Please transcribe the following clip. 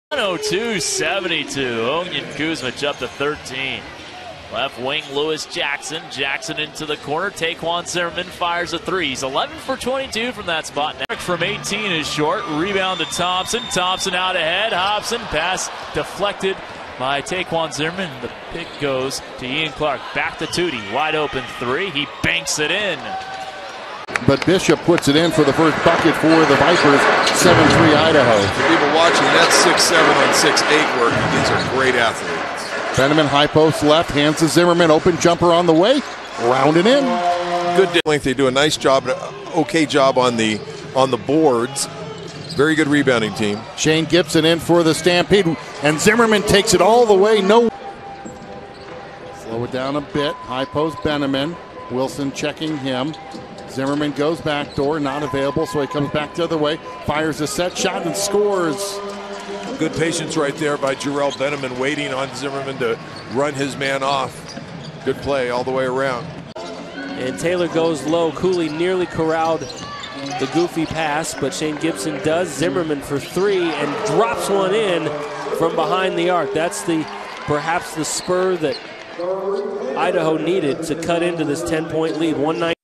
102-72. Onion Kuzmich up to 13. Left wing Lewis Jackson. Jackson into the corner. Taquan Zimmerman fires a three. He's 11 for 22 from that spot. From 18 is short. Rebound to Thompson. Thompson out ahead. Hobson pass deflected by Taquan Zimmerman. The pick goes to Ian Clark. Back to Tootie. Wide open three. He banks it in. But Bishop puts it in for the first bucket for the Vipers. 7-3 Idaho. For people watching, that's 6'7" on 6'8 work. These are great athletes. Benjamin high post left, hands to Zimmerman. Open jumper on the way. Rounded in. Good length. They do a nice job, okay job on the boards. Very good rebounding team. Shane Gibson in for the Stampede, and Zimmerman takes it all the way. No. Slow it down a bit. High post Benjamin. Wilson checking him. Zimmerman goes back door, not available, so he comes back the other way. Fires a set shot and scores. Good patience right there by Jarrell Benjamin, waiting on Zimmerman to run his man off. Good play all the way around. And Taylor goes low. Cooley nearly corralled the goofy pass, but Shane Gibson does. Zimmerman for three and drops one in from behind the arc. That's perhaps the spur that Idaho needed to cut into this 10-point lead. 119.